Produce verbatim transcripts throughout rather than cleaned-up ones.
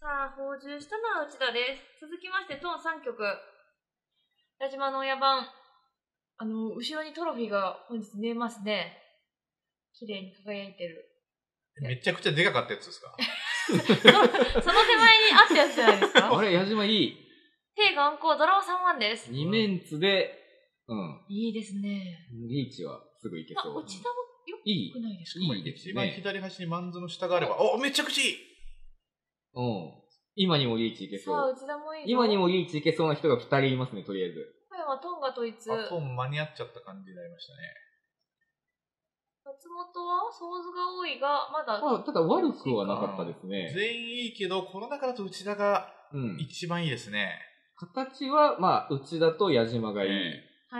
さあ、放獣したのは内田です。続きまして、トンさん局。矢島の親番。あの、後ろにトロフィーが本日見えますね。綺麗に輝いてる。 めちゃくちゃでかかったやつですかそ, その手前にあったやつじゃないですか。 あれ、矢島いい。 兵眼光ドラマさんわんです。 にメンツで、うん。 いいですね。 リーチはすぐいけそう。 まあ、内田もよくないですか。 いい、いいですね。 一番左端にマンズの下があれば、お、めちゃくちゃいい。 うん。今にもリーチいけそう。 さあ、内田もいい。 今にもリーチいけそうな人がふたりいますね、とりあえず。 これはトンが統一。 あ、トン間に合っちゃった感じになりましたね。 松本はソーズが多いが、まだ。 まあ、ただ悪くはなかったですね。 全員いいけど、この中だと内田が一番いいですね。 うん、形は、まあ、内田と矢島がいい。えー、はい。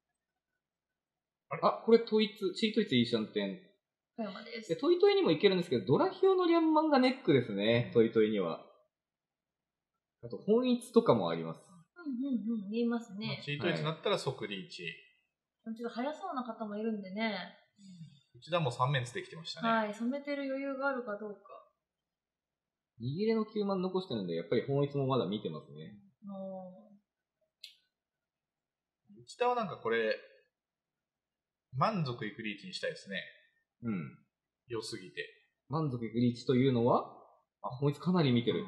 あ、これ統一、チー統一いいシャンテン。 小山です。 で、トイトイにもいけるんですけど、ドラヒョウのリャンマンがネックですね、トイトイには。あと、本一とかもあります。 うんうんうん、言いますね。 チートイツになったら即リーチ。 はい、ちょっと速そうな方もいるんでね。 内田もさん面つできてましたね。 はい、染めてる余裕があるかどうか。 握れのきゅうまん残してるんで、やっぱり本一もまだ見てますね。 内田はなんかこれ、満足いくリーチにしたいですね。 うん。 良すぎて。 満足いくリーチというのは、あ、本一かなり見てる。うん、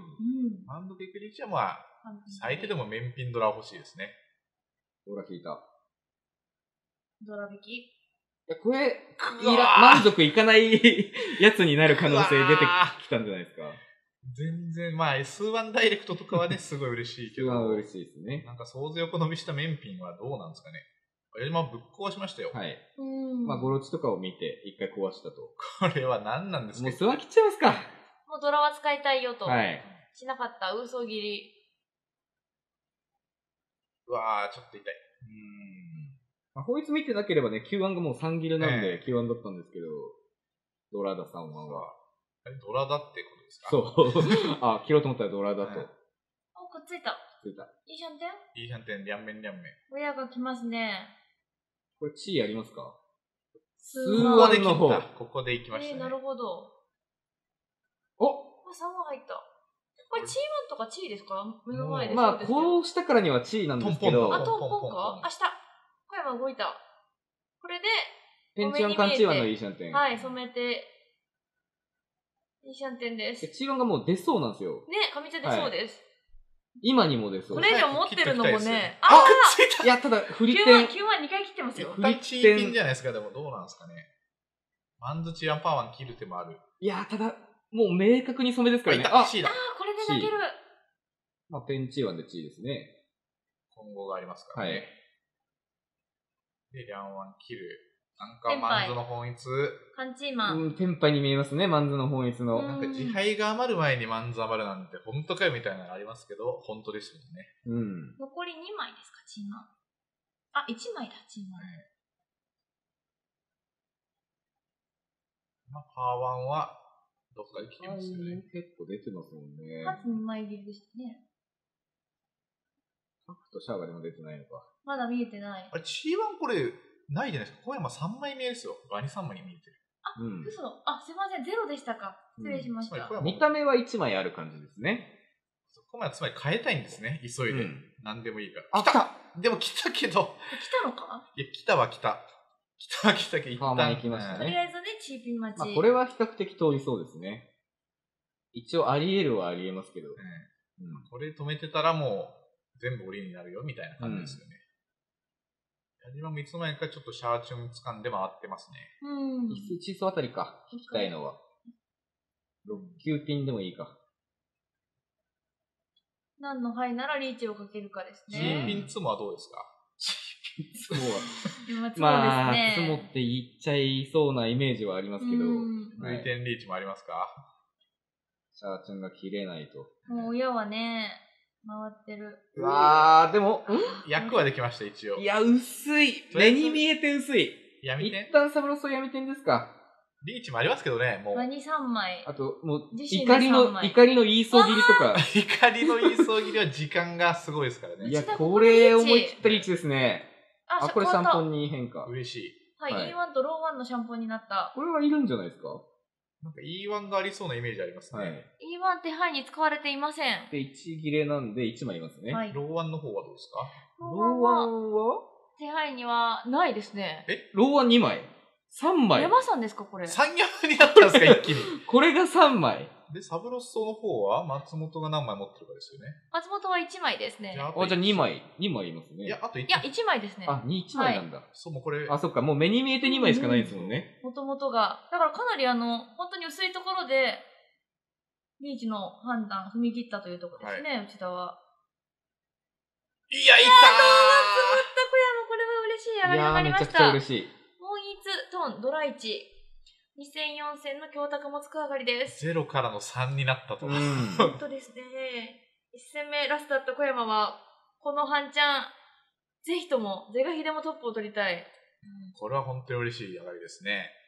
満足いくリーチはまあ、最低でも面品ドラ欲しいですね。 ドラ引いた。 ドラ引きいや、これ、いら、満足いかないやつになる可能性出てきたんじゃないですか。 全然、まあ エスワン ダイレクトとかはね、すごい嬉しいけど。 エスワン は嬉しいですね。 なんか、想像横伸びした面品はどうなんですかね。矢島ぶっ壊しましたよ。 はい。まあ、ゴロチとかを見て、一回壊したと。 これは何なんですか。 もうスワン切っちゃいますか。 もうドラは使いたいよと。 はい。 しなかった、嘘切り。 うわー、ちょっと痛い。うーん。 まあ、法律見てなければね、キューワン がもうさん切れなんで、キューワン だったんですけど、ドラダさんは。 あれ、ドラダってことですか。 そう。あ、切ろうと思ったらドラダと。 お、くっついた。 くっついた。 いいシャンテンいいシャンテン、リャンメンリャンメン。 親が来ますね。 これ、地位ありますか。 数ワンの方。ここで行きましたね。 えー、なるほど。 おさんわ入った。これ、チーワンとかチーですか。目の前で。 まあ、こうしたからにはチーなんですけど。 あ、トンポンか。あ、下。小山動いた。これで、 ペンチワンカンチーワンのいいシャンテン。 はい、染めて、いいシャンテンです。 チーワンがもう出そうなんですよ。 ね、上茶出そうです。 今にも出そう。 これ以上持ってるのもね。 ああいや、ただ、振り点。 キューワンにかい切ってますよ。 振りチーピンじゃないですか、でもどうなんですかね。マンズチーワンパワーワン切る手もある。 いや、ただ、もう明確に染めですからね。 あ、 あ、これで泣ける。 まあ、ペンチーワンでチーですね。 今後がありますからね。 はい。 で、リャンワン切る。なんか、マンズの本一。 カンチーマン。 うん、テンパイに見えますね、マンズの本一の。 なんか、自敗が余る前にマンズ余るなんて、本当かよみたいなのがありますけど、本当ですよね。 うん。 残りにまいですか、チーマン。あ、いちまいだ、チーマン。 まあ、パーワンは、どっかで切りますよね。 結構出てますもんね。 ハツにまい切りでしたね。 ハクとシャーガでも出てないのか。 まだ見えてない。 あれ、チーワンこれ、ないじゃないですか。小山さんまい見えですよ。バニさんまいに見えてる。 あ、うん、嘘。あ、すいません。ゼロでしたか。失礼しました。 うん、見た目はいちまいある感じですね。 小山はつまり変えたいんですね。急いで。うん、何でもいいから。 あ、来たでも来たけど。 来たのかいや、来たは来た。来たは来たけど、一旦行きましたね。 とりあえずね、チーピン待ち。 まあ、これは比較的通りそうですね。一応あり得るはあり得ますけど。うんうん、これ止めてたらもう、全部折りになるよ、みたいな感じですよね。矢島もいつの間にかちょっとシャーチュン掴んで回ってますね。 うん。 いっち層あたりか、引きたいのは。ろっきゅうピンでもいいか。 何の牌ならリーチをかけるかですね。 チーピンツモはどうですか。 チーピンツモは。 まあ、 まあ、ツモって言っちゃいそうなイメージはありますけど。 ブイテンリーチもありますか。 シャーチュンが切れないと。 もう親はね、回ってる。 うわー、でも、 ん役はできました、一応。 いや、薄い。目に見えて薄い。 闇点一旦サブロスは闇点ですか。 リーチもありますけどね、もう。 ワニさんまい。 あと、もう、怒りの、怒りの言いそう切りとか。 怒りの言いそう切りは時間がすごいですからね。 いや、これ思い切ったリーチですね。あ、これシャンポンに変化。 嬉しい。 はい、イーワン とローワンのシャンポンになった。 これはいるんじゃないですか。 なんか イーワン がありそうなイメージありますね。はい、 イー今、手配に使われていません。 で、いち切れなんでいちまいいますね。 はい。 ローワンの方はどうですか？ ローワンは手配にはないですね。 えローワンにまい。さんまい。 山さんですか、これ。 さん山になったんですか、一気に。 これがさんまい。 で、サブロッソの方は松本が何枚持ってるかですよね。 松本はいちまいですね。 じゃあ、 あ、じゃあにまい。にまいいますね。 いや、あといちいや、いちまいですね。 あ、に、いちまいなんだ。 そう、もうこれ、 あ、そっか、もう目に見えてにまいしかないですもんね。 もともとが。だからかなりあの、本当に薄いところで、リーチの判断、踏み切ったというところですね、内田は。 いや、いったー松本小山、これは嬉しい上がりといやー、 なりましめちゃくちゃた。 嬉しい。 本一、トン、ドライチ。にせんよん戦の強卓もつく上がりです。 ゼロからのさんになったと。 うん。 本当ですね。いち戦目ラストだった小山は、この半チャン、ぜひとも、是が非でもトップを取りたい。 これは本当に嬉しい上がりですね。